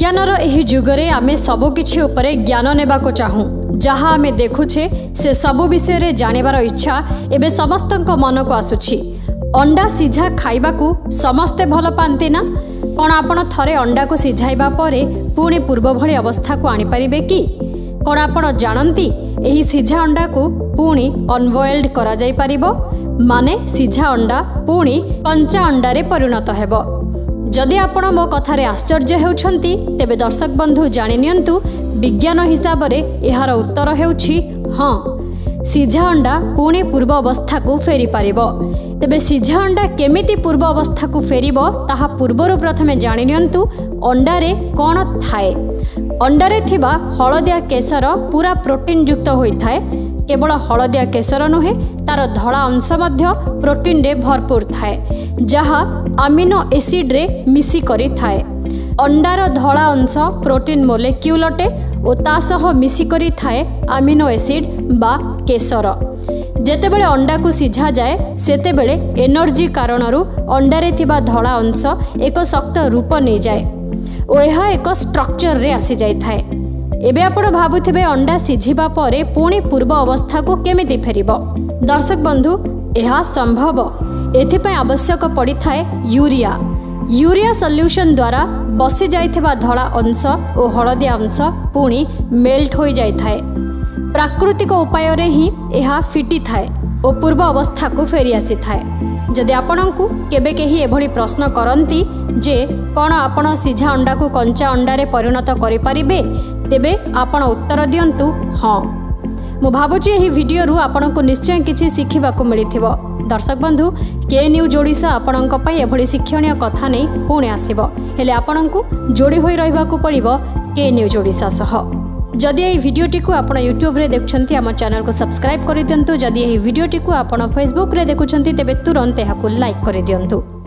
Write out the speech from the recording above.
विज्ञानर एही जुगरे आमे सबु किछि उपरे ज्ञान नेबाको चाहूँ जहाँ आमे देखुछे से सबु विषय रे जानिबार इच्छा एबे समस्तक मन को आसुछि। अंडा सिझा खाइबाकू समस्ते भल पांती ना? कौन आपण थरे अंडा को सिझाइबा परे पुणी पूर्व भली अवस्था को आनी परिबे कि? कौन आपण जानती एही सिझा अंडा को पुणी अनबॉइल्ड करा जाई परिबो, माने सिझा अंडा पुणी कंचा अंडा रे परिणत हेबो। जदि आपण मो कथारे आश्चर्य हेउछंती तेबे दर्शक बंधु जानि नियंतु विज्ञान हिसाब रे एहार उत्तर हेउछि हाँ, सिझा अंडा पुणी पूर्व अवस्था को फेरी पारिबो। तेबे सिझा अंडा केमिति पूर्व अवस्था को फेरिबो ताहा पूर्वरु प्रथमे जानि नियंतु अंडारे कोन थाए। अंडारे थिबा हळदिया केशर पूरा प्रोटीन युक्त होइथाए। केवल हळदिया केशर नुहे तार धला अंश मध्य प्रोटीन रे भरपूर थाए जहा अमीनो एसिड रे मिसी करी थाए। अंडार धला अंश प्रोटीन मोलेक्यूल अटे और ता सह मिसी करी थाए अमीनो एसिड बा केशर। जेतेबेले अंडा को सिझा जाए सेतेबेले एनर्जी कारणरू अंडारे थिबा धला अंश एक शक्त रूप नहीं जाए और यह एक स्ट्रक्चर रे आसी जाई थाए। एबे आपण भाबुथिबे अंडा सिझिबा परे पुणी पूर्व अवस्था को केमिति फेरिबो? दर्शक बंधु यह संभव एथिपाई आवश्यक पड़ी थाए यूरिया। यूरिया सल्यूशन द्वारा बसी जाइथिबा धला अंश और हळदिया अंश पुणी मेल्ट हो जाई थाए। प्राकृतिक उपाय रे ही यह फिटी थाए और पूर्व अवस्था को फेरी आसी थाए। जदि आपणकु केबे केही एभली प्रश्न करंती जे कौन आपण सिझा अंडा को कंचा अंडा रे परिणत करि परिबे, तेबे आपण उत्तर दियंतु हाँ। मु भाबुची एही वीडियो रु आपणकु निश्चय किछि शिखिबाकु मिलिथिबो। दर्शक बंधु के न्यूज ओडिशा आपणक पई एभली शिक्षणीय कथा नै पुणी आसीबो, हेले आपणकु जोड़ी होई रहिबाकु पड़िबो के न्यूज ओडिशा सह। जदि एही वीडियोटी को आपण यूट्यूब रे देखुछंती आम चैनल को सब्सक्राइब करि दियंतु। जदि एही वीडियोटी को आपण फेसबुक रे देखुछंती तेबे तुरंत एहाकु लाइक करि दियंतु।